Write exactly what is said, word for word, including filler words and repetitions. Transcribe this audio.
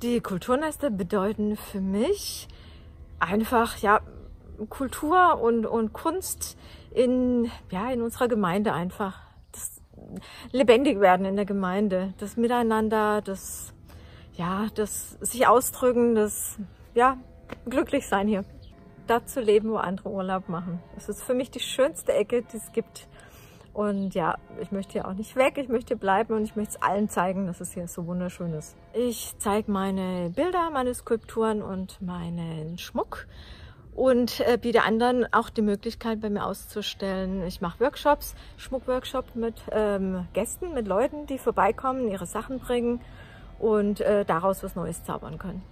Die Kulturnester bedeuten für mich einfach ja Kultur und, und Kunst in, ja, in unserer Gemeinde einfach. Das lebendig werden in der Gemeinde, das Miteinander, das, ja, das sich ausdrücken, das ja, glücklich sein hier. Da zu leben, wo andere Urlaub machen. Das ist für mich die schönste Ecke, die es gibt. Und ja, ich möchte hier auch nicht weg, ich möchte hier bleiben und ich möchte es allen zeigen, dass es hier so wunderschön ist. Ich zeige meine Bilder, meine Skulpturen und meinen Schmuck und äh, biete anderen auch die Möglichkeit, bei mir auszustellen. Ich mache Workshops, Schmuckworkshop mit ähm, Gästen, mit Leuten, die vorbeikommen, ihre Sachen bringen und äh, daraus was Neues zaubern können.